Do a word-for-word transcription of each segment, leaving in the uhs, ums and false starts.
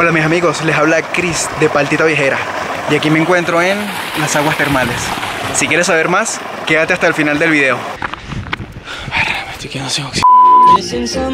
Hola mis amigos, les habla Chris de Paltita Viajera y aquí me encuentro en las aguas termales. Si quieres saber más, quédate hasta el final del video. Me estoy quedando sin oxígeno.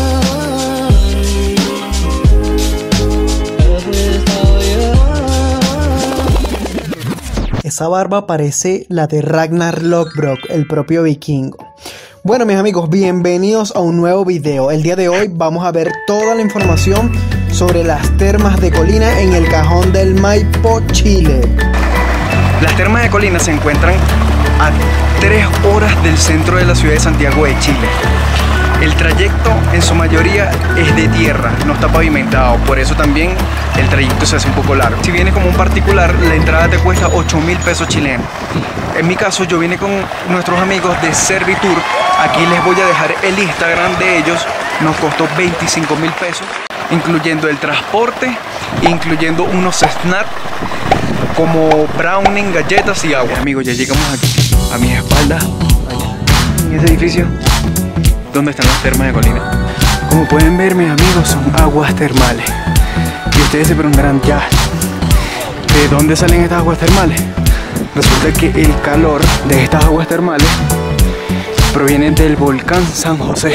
Esa barba parece la de Ragnar Lothbrok, el propio vikingo. Bueno mis amigos, bienvenidos a un nuevo video. El día de hoy vamos a ver toda la información sobre las termas de Colina en el Cajón del Maipo, Chile. Las termas de Colina se encuentran a tres horas del centro de la ciudad de Santiago de Chile. El trayecto en su mayoría es de tierra, no está pavimentado, por eso también el trayecto se hace un poco largo. Si vienes como un particular, la entrada te cuesta ocho mil pesos chilenos. En mi caso, yo vine con nuestros amigos de Servitour. Aquí les voy a dejar el Instagram de ellos. Nos costó veinticinco mil pesos, incluyendo el transporte, incluyendo unos snacks como brownie, galletas y agua. Amigos, ya llegamos aquí, a mi espalda, allá, en ese edificio, donde están las termas de Colina. Como pueden ver, mis amigos, son aguas termales. Y ustedes se preguntarán, ya, ¿de dónde salen estas aguas termales? Resulta que el calor de estas aguas termales proviene del volcán San José.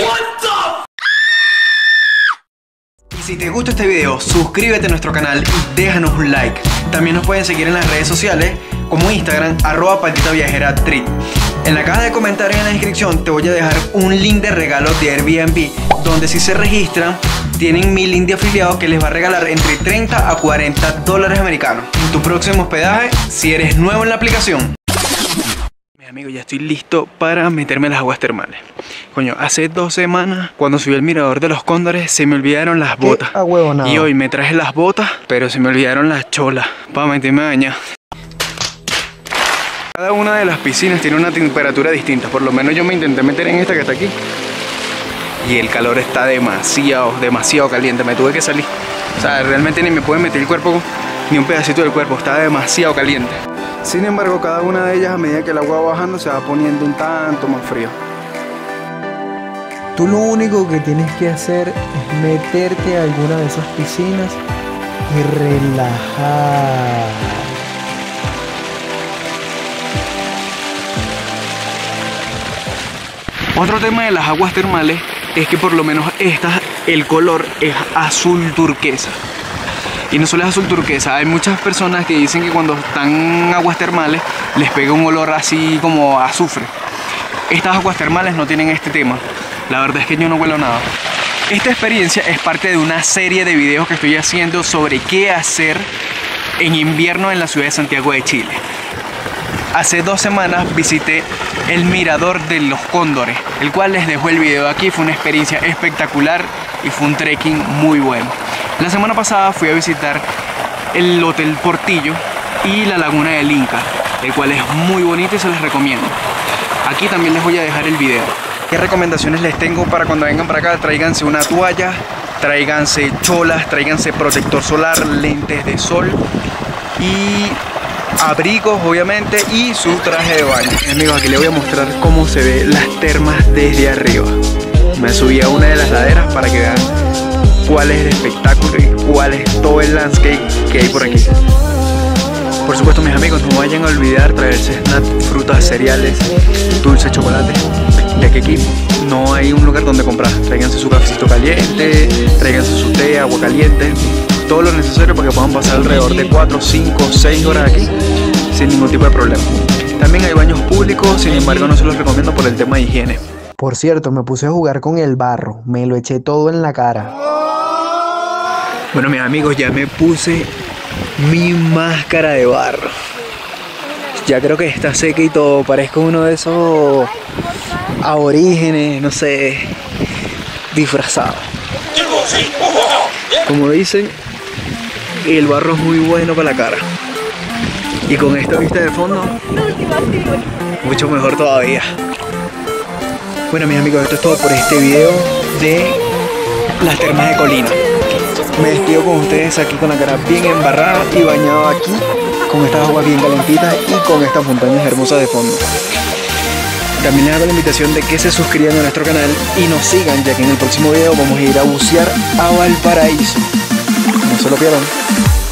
Y si te gusta este video, suscríbete a nuestro canal y déjanos un like. También nos pueden seguir en las redes sociales como Instagram, arroba Paltita Viajera Trip. En la caja de comentarios en la descripción te voy a dejar un link de regalo de Airbnb, donde si se registran, tienen mi link de afiliado que les va a regalar entre treinta a cuarenta dólares americanos en tu próximo hospedaje si eres nuevo en la aplicación. Mis amigos, ya estoy listo para meterme en las aguas termales. Coño, hace dos semanas, cuando subí al mirador de los cóndores, se me olvidaron las botas. Y hoy me traje las botas, pero se me olvidaron las cholas para meterme a bañar. Cada una de las piscinas tiene una temperatura distinta. Por lo menos yo me intenté meter en esta que está aquí y el calor está demasiado, demasiado caliente. Me tuve que salir. O sea, realmente ni me pude meter el cuerpo, ni un pedacito del cuerpo. Está demasiado caliente. Sin embargo, cada una de ellas, a medida que el agua va bajando, se va poniendo un tanto más frío. Tú lo único que tienes que hacer es meterte a alguna de esas piscinas y relajar. Otro tema de las aguas termales es que por lo menos esta, el color es azul turquesa. Y no solo es azul turquesa, hay muchas personas que dicen que cuando están en aguas termales les pega un olor así como a azufre. Estas aguas termales no tienen este tema. La verdad es que yo no huelo nada. Esta experiencia es parte de una serie de videos que estoy haciendo sobre qué hacer en invierno en la ciudad de Santiago de Chile. Hace dos semanas visité el mirador de los cóndores, el cual les dejo el video aquí. Fue una experiencia espectacular y fue un trekking muy bueno. La semana pasada fui a visitar el Hotel Portillo y la Laguna del Inca, el cual es muy bonito y se les recomiendo. Aquí también les voy a dejar el video. ¿Qué recomendaciones les tengo para cuando vengan para acá? Tráiganse una toalla, tráiganse cholas, tráiganse protector solar, lentes de sol y abrigos obviamente y su traje de baño. Amigos, aquí les voy a mostrar cómo se ve las termas desde arriba. Me subí a una de las laderas para que vean cuál es el espectáculo y cuál es todo el landscape que hay por aquí. Por supuesto, mis amigos, no vayan a olvidar traerse snacks, frutas, cereales, dulce, chocolate, ya que aquí no hay un lugar donde comprar. Tráiganse su cafecito caliente, tráiganse su té, agua caliente, todo lo necesario para que puedan pasar alrededor de cuatro, cinco, seis horas aquí sin ningún tipo de problema. También hay baños públicos, sin embargo no se los recomiendo por el tema de higiene. Por cierto, me puse a jugar con el barro, me lo eché todo en la cara. Bueno, mis amigos, ya me puse mi máscara de barro. Ya creo que está seca y todo, parezco uno de esos aborígenes, no sé, disfrazado. Como dicen, el barro es muy bueno para la cara. Y con esta vista de fondo, mucho mejor todavía. Bueno, mis amigos, esto es todo por este video de las termas de Colina. Me despido con ustedes aquí con la cara bien embarrada y bañado aquí, con estas aguas bien calentitas y con estas montañas hermosas de fondo. También les hago la invitación de que se suscriban a nuestro canal y nos sigan, ya que en el próximo video vamos a ir a bucear a Valparaíso. se lo pierdan.